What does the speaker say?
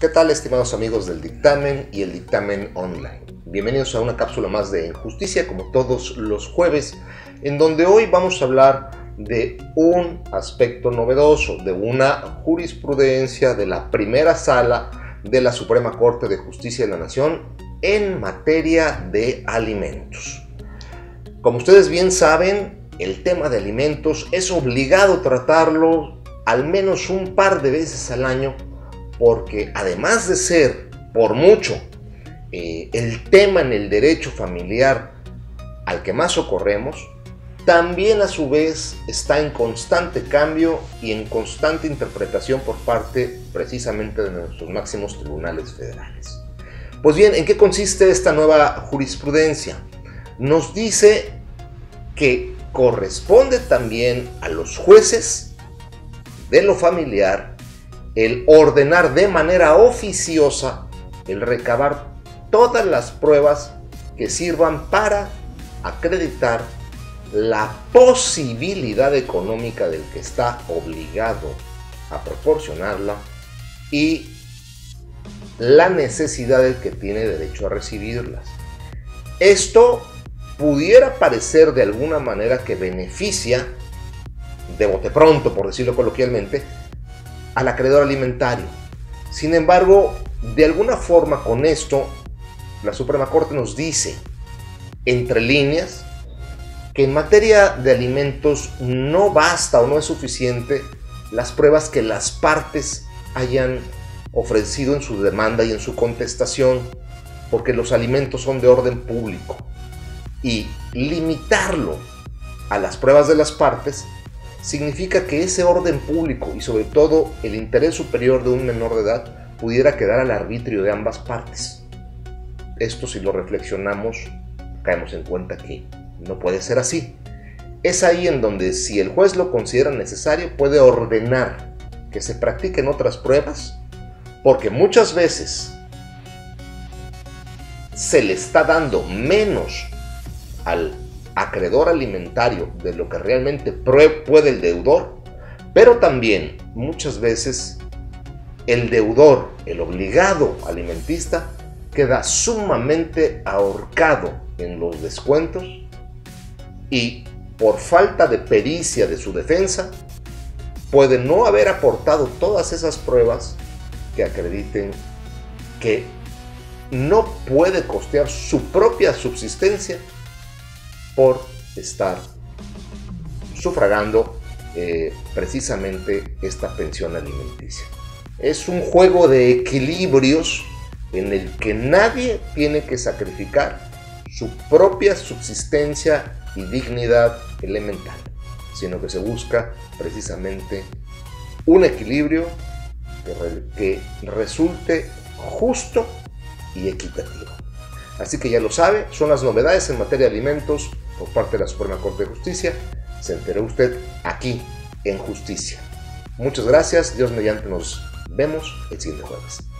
¿Qué tal, estimados amigos del dictamen y el dictamen online? Bienvenidos a una cápsula más de Injusticia, como todos los jueves, en donde hoy vamos a hablar de un aspecto novedoso, de una jurisprudencia de la primera sala de la Suprema Corte de Justicia de la Nación en materia de alimentos. Como ustedes bien saben, el tema de alimentos es obligado tratarlo al menos un par de veces al año, porque además de ser, por mucho, el tema en el derecho familiar al que más socorremos, también a su vez está en constante cambio y en constante interpretación por parte precisamente de nuestros máximos tribunales federales. Pues bien, ¿en qué consiste esta nueva jurisprudencia? Nos dice que corresponde también a los jueces de lo familiar el ordenar de manera oficiosa el recabar todas las pruebas que sirvan para acreditar la posibilidad económica del que está obligado a proporcionarla y la necesidad del que tiene derecho a recibirlas. Esto pudiera parecer de alguna manera que beneficia, de bote pronto, por decirlo coloquialmente, al acreedor alimentario. Sin embargo, de alguna forma con esto, la Suprema Corte nos dice, entre líneas, que en materia de alimentos no basta o no es suficiente las pruebas que las partes hayan ofrecido en su demanda y en su contestación, porque los alimentos son de orden público, y limitarlo a las pruebas de las partes significa que ese orden público y sobre todo el interés superior de un menor de edad pudiera quedar al arbitrio de ambas partes. Esto, si lo reflexionamos, caemos en cuenta que no puede ser así. Es ahí en donde, si el juez lo considera necesario, puede ordenar que se practiquen otras pruebas, porque muchas veces se le está dando menos al acreedor alimentario de lo que realmente puede el deudor, pero también muchas veces el deudor, el obligado alimentista, queda sumamente ahorcado en los descuentos y por falta de pericia de su defensa puede no haber aportado todas esas pruebas que acrediten que no puede costear su propia subsistencia por estar sufragando precisamente esta pensión alimenticia. Es un juego de equilibrios en el que nadie tiene que sacrificar su propia subsistencia y dignidad elemental, sino que se busca precisamente un equilibrio que resulte justo y equitativo. Así que ya lo sabe, son las novedades en materia de alimentos por parte de la Suprema Corte de Justicia. Se enteró usted aquí en Justicia. Muchas gracias, Dios mediante nos vemos el siguiente jueves.